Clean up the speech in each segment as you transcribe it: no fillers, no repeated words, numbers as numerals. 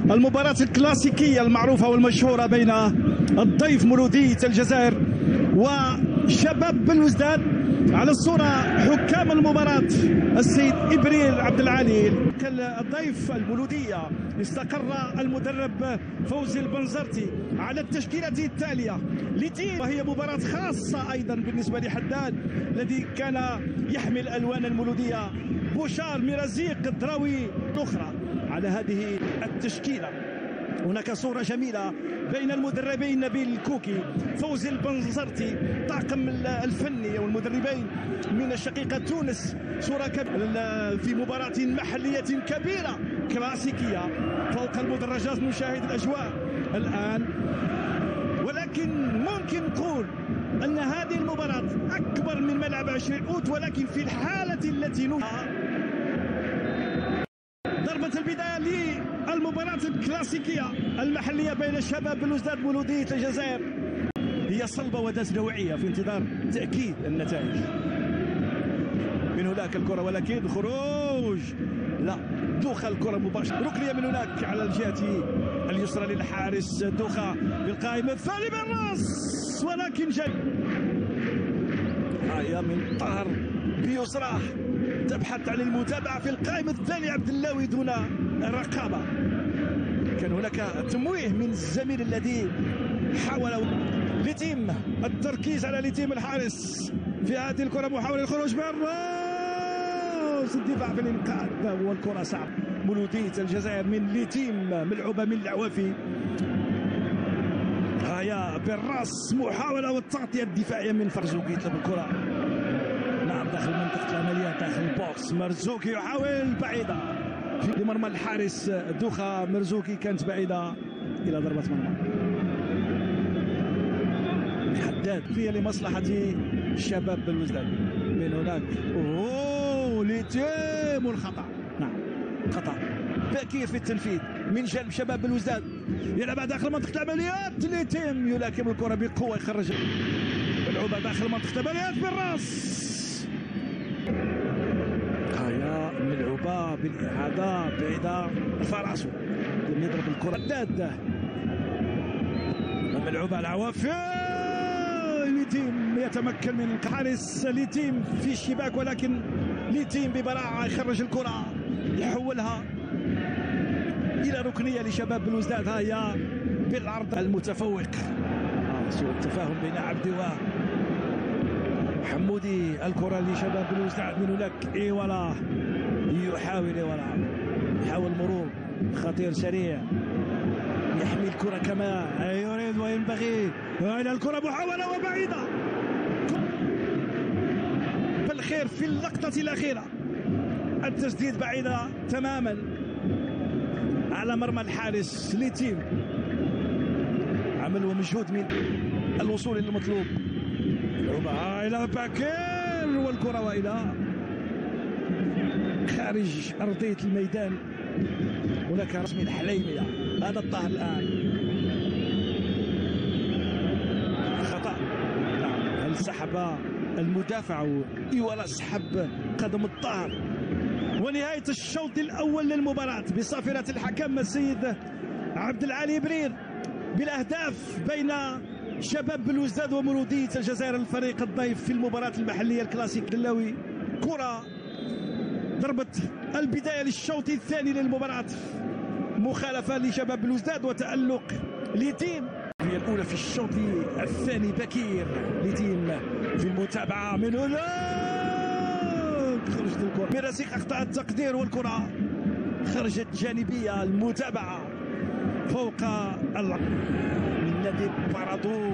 المباراة الكلاسيكية المعروفة والمشهورة بين الضيف مولودية الجزائر وشباب بلوزداد. على الصورة حكام المباراة السيد إبريل عبد العالي. الضيف المولودية استقر المدرب فوزي البنزرتي على التشكيلة التالية لتيم، وهي مباراة خاصة أيضا بالنسبة لحداد الذي كان يحمل ألوان المولودية. بوشار، ميرزيق، الدراوي الأخرى على هذه التشكيلة. هناك صورة جميلة بين المدربين نبيل الكوكي فوزي البنزرتي، طاقم الفني والمدربين من شقيقة تونس. صورة في مباراة محلية كبيرة كلاسيكية فوق المدرجات، نشاهد الأجواء الآن. ولكن ممكن نقول أن هذه المباراة أكبر من ملعب 20 أوت، ولكن في الحالة التي ضربة البداية للمباراة الكلاسيكية المحلية بين شباب بلوزداد مولودية الجزائر هي صلبة وذات نوعية في انتظار تأكيد النتائج. من هناك الكرة، ولكن خروج لا دوخة الكرة مباشرة، ركنية من هناك على الجهة اليسرى للحارس دوخة بالقائمة الثاني بالراس، ولكن جاي هيا من طاهر بيسراه تبحث عن المتابعة في القائمة الثانية عبد اللاوي دون رقابة. كان هناك تمويه من الزميل الذي حاول لتيم التركيز على لتيم الحارس في هذه الكرة، محاولة الخروج بالراس، الدفاع في الانقاذ والكرة صعبة. مولودية الجزائر من لتيم ملعوبة من العوافي، هيا بالراس محاولة والتغطية الدفاعية من مرزوقي يطلب الكرة. نعم داخل منطقة العمليات داخل البوكس، مرزوقي يحاول بعيدة في مرمى الحارس دوخة. مرزوقي كانت بعيدة إلى ضربة مرمى. حداد فيها لمصلحة شباب بلوزداد. من هناك لتيم والخطأ، نعم خطأ بكير في التنفيذ من جانب شباب بلوزداد. يلعب داخل منطقة العمليات، لتيم يلاكم الكرة بقوة، يخرج ملعوبة داخل منطقة العمليات بالراس. هيا ملعوبة بالإعادة بعيدة، رفع راسه يضرب الكرة. حداد ملعوبة العوافي، لتيم يتمكن من الحارس لتيم في الشباك، ولكن لتيم ببراعة يخرج الكرة يحولها إلى ركنية لشباب بلوزداد. هيا بالعرض المتفوق، سوء التفاهم بين عبدي وحمودي. الكرة لشباب بلوزداد من هناك إيوالا يحاول يحاول مرور خطير سريع، يحمي الكرة كما يريد وينبغي. إلى الكرة محاولة وبعيدة بالخير في اللقطة الأخيرة، التسديد بعيدة تماما على مرمى الحارس لتيم. عمل ومجهود من الوصول إلى المطلوب. إلى باكر والكرة وإلى خارج أرضية الميدان. هناك رسمي الحليمية، هذا الطاهر الآن خطأ. نعم هل سحب المدافع ولا سحب قدم الطاهر؟ ونهاية الشوط الأول للمباراة بصافرة الحكم السيد عبد العالي إبريل بالأهداف بين شباب بلوزداد ومولودية الجزائر الفريق الضيف في المباراة المحلية الكلاسيك. دلاوي كرة ضربة البداية للشوط الثاني للمباراة، مخالفة لشباب بلوزداد وتألق لتيم. هي الأولى في الشوط الثاني بكير لتيم في المتابعة من هناك، خرجت الكرة ميرزيق أخطأ التقدير والكرة خرجت جانبية. المتابعة فوق من نادي بارادو،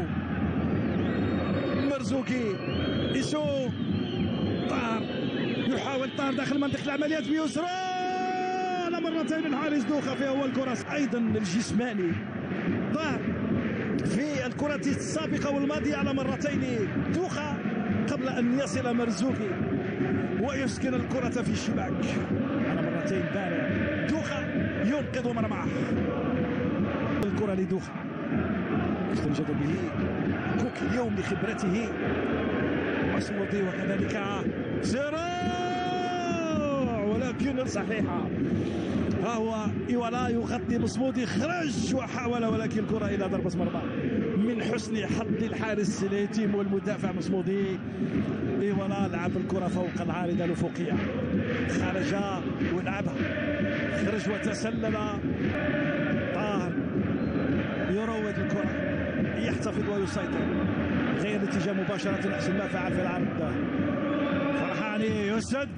مرزوقي يسوق طار، يحاول طار داخل منطقة العمليات بيسرى على مرتين الحارس دوخة في أول كرة. أيضا الجسماني طار في الكرة السابقة والماضية على مرتين دوخة قبل أن يصل مرزوقي ويسكن الكرة في الشباك على مرتين. بارع دوخة ينقذ مرماه. الكرة لدوخة استنجد به كوكي اليوم لخبرته، مسعودي وكذلك صراع، ولكن ولكن صحيحة. ها هو إيوالا يغطي مصمودي، خرج وحاول ولكن الكرة إلى ضربة مرمى من حسن حظ الحارس اليتيم والمدافع مصمودي. إيوالا لعب الكرة فوق العارضة الأفقية، خرج ولعبها، خرج وتسلل. طاهر يروض الكرة، يحتفظ ويسيطر، غير الاتجاه مباشرة أحسن ما فعل في العرض. فرحاني يسدد،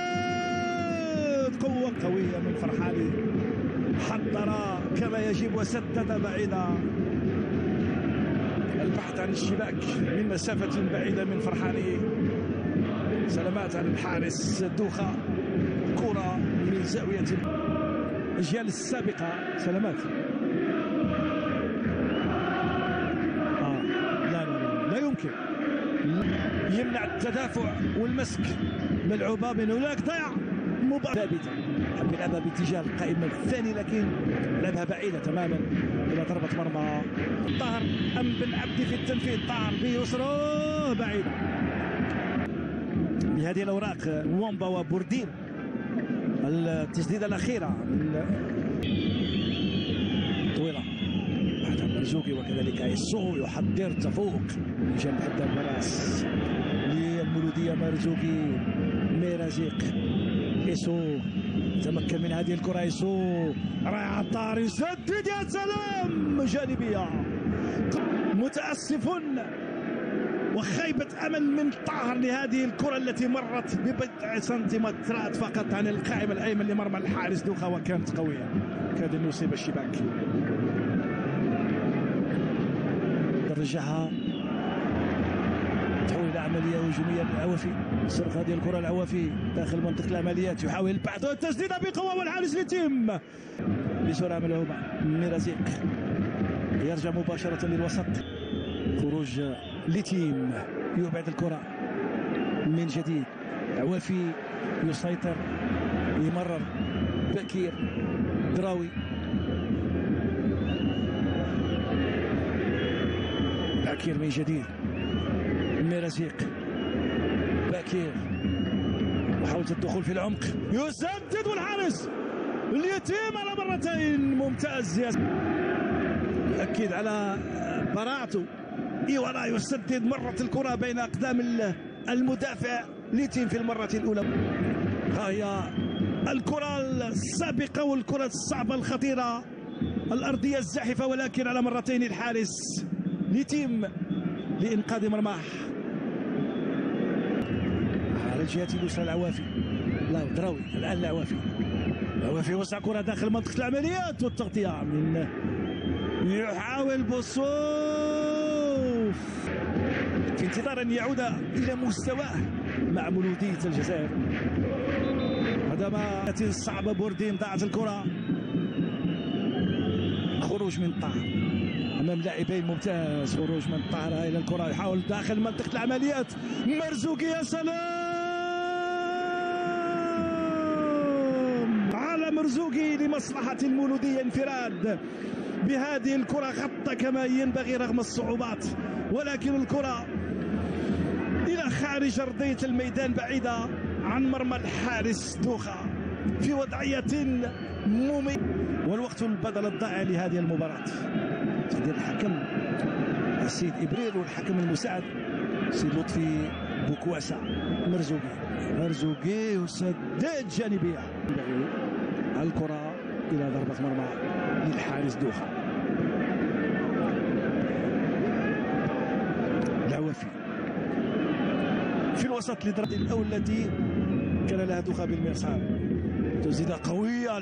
قوة قوية من فرحاني، حضر كما يجب وسدد بعيدا، البحث عن الشباك من مسافة بعيدة من فرحاني. سلامات على الحارس دوخة، كرة من زاوية الأجيال السابقة. سلامات لا يمكن، يمنع التدافع والمسك، ملعوبة من هناك، ضيع مباراة ثابتة، حب يلعبها باتجاه القائمة الثاني لكن لعبها بعيدة تماما إلى ضربة مرمى. طاهر أم بن عبدي في التنفيذ، طاهر بيسره بعيدة. بهذه الأوراق وومبا وبوردين، التسديدة الأخيرة طويلة بعد مرزوقي وكذلك يسو يحضر تفوق من جنب حتى الراس للمولودية. مرزوقي ميرازيق، يسو تمكن من هذه الكرة، يسو رائع، طاهر يسدد، يا سلام، جانبية. متأسف وخيبة أمل من طاهر لهذه الكرة التي مرت ببضع سنتيمترات فقط عن القائم الأيمن لمرمى الحارس دوخة، وكانت قوية، كاد أن يصيب الشباك. رجعها تحول إلى عملية هجومية للعوافي، صرف هذه الكرة العوافي داخل منطقة العمليات، يحاول البحث والتسديد بقوة والحارس اليتيم بسرعة ملعوبة. ميرازيق يرجع مباشرة للوسط، خروج لتيم يبعد الكرة من جديد. عوافي يسيطر، يمرر بكير، دراوي، باكير من جديد، ميرازيق، باكير، محاولة الدخول في العمق، يسدد والحارس اليتيم على مرتين، ممتاز. يؤكد على براعته، إيوالا يسدد، مرت الكرة بين أقدام المدافع اليتيم في المرة الأولى. ها هي الكرة السابقة والكرة الصعبة الخطيرة، الأرضية الزاحفة، ولكن على مرتين الحارس اليتيم لإنقاذ مرماه. على الجهة اليسرى العوافي، لا دراوي، الآن العوافي وسع كرة داخل منطقة العمليات والتغطية من يحاول بوصوف في انتظار أن يعود إلى مستواه مع مولودية الجزائر. هدمات صعبة، بوردين، ضاعت الكرة، خروج من طاهر أمام لاعبين، ممتاز، خروج من طاهر إلى الكرة، يحاول داخل منطقة العمليات، مرزوقي، يا سلام على مرزوقي لمصلحة المولودية، انفراد بهذه الكرة، خط كما ينبغي رغم الصعوبات، ولكن الكرة إلى خارج أرضية الميدان بعيدة عن مرمى الحارس دوخة في وضعية مميتة. والوقت البدل الضائع لهذه المباراة، تقدير الحكم السيد إبرير والحكم المساعد السيد لطفي بوكواسا. مرزوقي يسدد جانبية، الكرة إلى ضربة مرمى للحارس دوخة. العوافي في الوسط لضربة الأولى التي كان لها دوخة بالمرصاد، تسديدة قوية،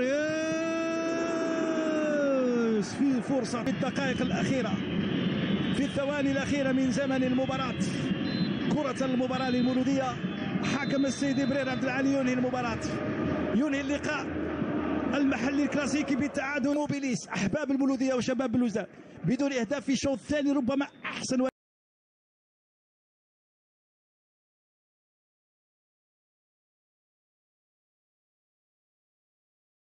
الحارس في فرصة في الدقائق الأخيرة، في الثواني الأخيرة من زمن المباراة، كرة المباراة للمولودية. حكم السيد إبرير عبد العالي ينهي المباراة، ينهي اللقاء المحلي الكلاسيكي بالتعادل. موبيليس، أحباب المولودية وشباب بلوزداد بدون إهداف في الشوط الثاني، ربما أحسن